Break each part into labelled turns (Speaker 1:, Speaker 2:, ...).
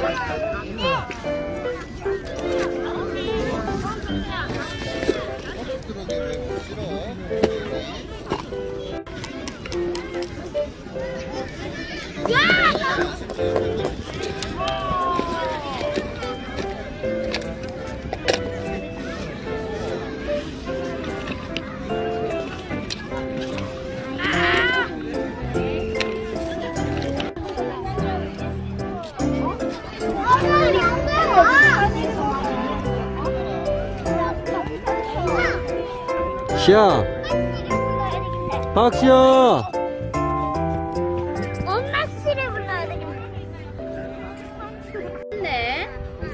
Speaker 1: 시야, 박시야.
Speaker 2: 엄마 씨를 불러야 되겠네. 네.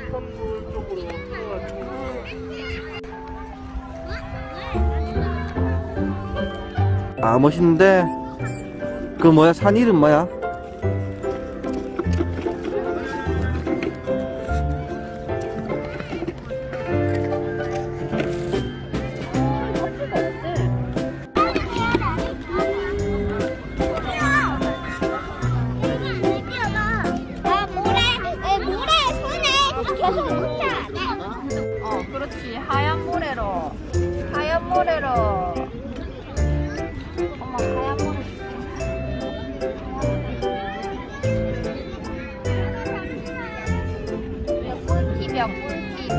Speaker 1: 아, 멋있는데. 그 뭐야, 산 이름 뭐야?
Speaker 2: 그렇지. 하얀 모래로. 하얀 모래로. 엄마 하얀 모래 줄게. 꿀팁이야, 꿀팁.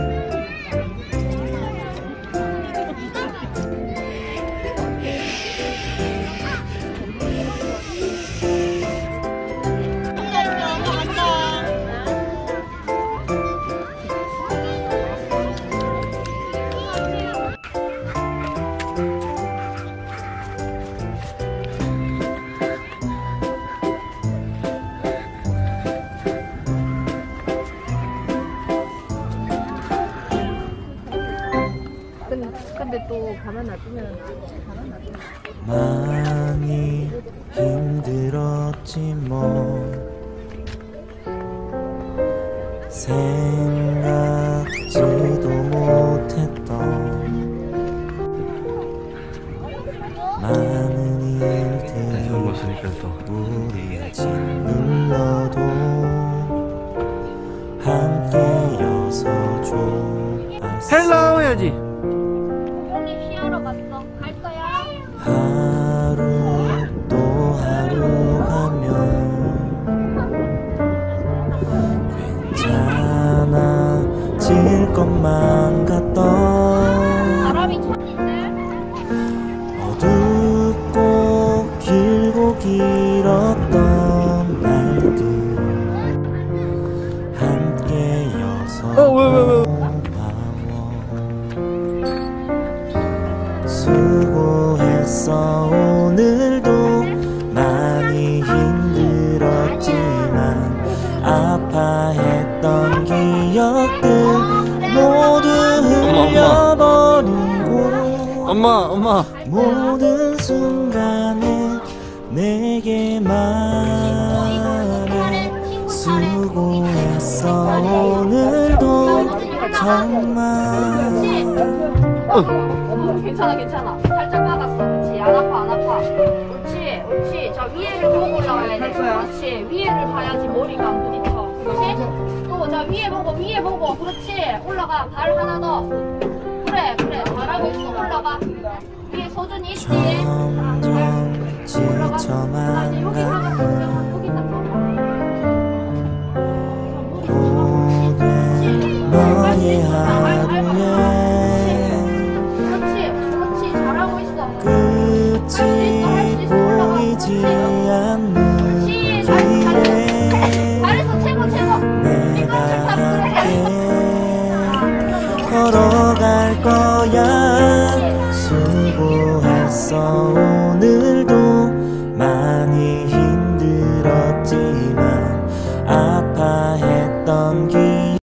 Speaker 2: 근데 또 가만 놔두면
Speaker 3: 많이 힘들었지 뭐 생각지도 못했던 많은 일들이 우리의 짓눌러도 함께여서 좋았어.
Speaker 1: 헬로 해야지.
Speaker 2: 쉬러 갔어. 갈 거야?
Speaker 3: 하루 또 하루 가면 괜찮아질 것만 같던
Speaker 2: 바람이 쳤는데?
Speaker 3: 어둡고 길고 길었던 날들 함께여서 수고했어. 오늘도 많이 힘들었지만 아파했던 기억들 모두 흘려버리고
Speaker 1: 엄마.
Speaker 3: 모든 순간에 내게 말해 수고했어. 오늘도 정말
Speaker 2: 괜찮아. 살짝 박았어. 그렇지. 안 아파. 그렇지. 자, 위에를 보고 올라가야 돼. 그렇지. 위에를 봐야지 머리가 안 부딪혀. 그렇지? 또, 자, 위에 보고. 그렇지. 올라가. 발 하나 더. 그래. 잘하고 있어. 올라가. 위에 소준이 있지?
Speaker 3: 점점 지쳐만
Speaker 2: 여기
Speaker 3: 가는
Speaker 2: 여기 딱
Speaker 3: 모든 너의 하루에
Speaker 2: 그렇지. 잘하고 있어.
Speaker 3: 끝이 보이지 않는 길에
Speaker 2: 잘했어. 최고.
Speaker 3: 내가 함께 걸어갈 거야.